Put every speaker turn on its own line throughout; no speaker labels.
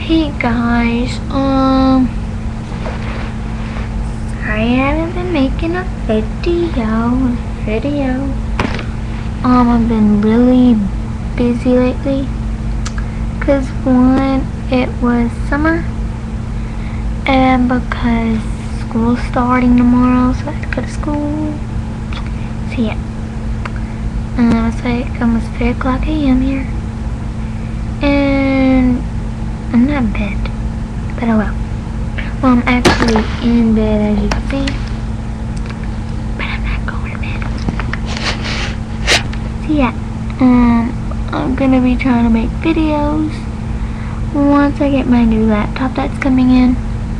Hey guys, sorry I haven't been making a video. I've been really busy lately, cause one, it was summer, and because school's starting tomorrow, so I have to go to school. So yeah, it's like almost 3 o'clock a.m. here, and I'm not in bed, but oh well. Well, I'm actually in bed, as you can see, but I'm not going to bed. So yeah, I'm gonna be trying to make videos once I get my new laptop that's coming in.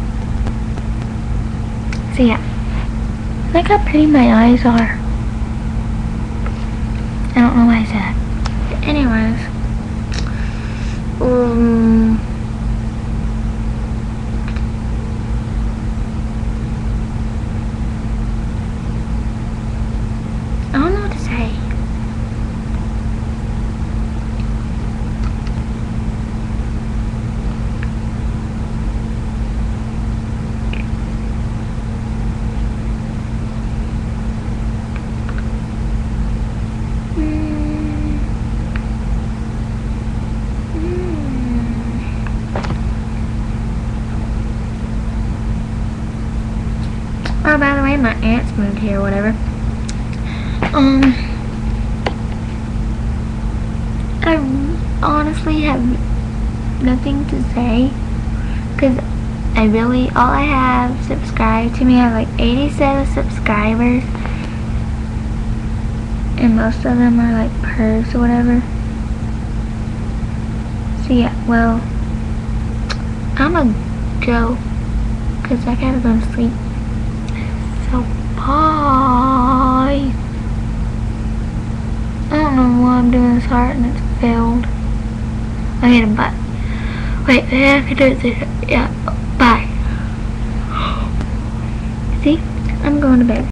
So yeah, look how pretty my eyes are. I don't know why I said that. But anyways, I don't know what to say. Oh, by the way, my aunt's moved here, whatever. I honestly have nothing to say, because all I have subscribed to me, I have like 87 subscribers, and most of them are like pervs or whatever. So yeah, well, I'ma go, because I gotta go to sleep. So bye. I don't know why I'm doing this heart and it's failed. I hit a butt. Wait, I can do it. Yeah, bye. See? I'm going to bed.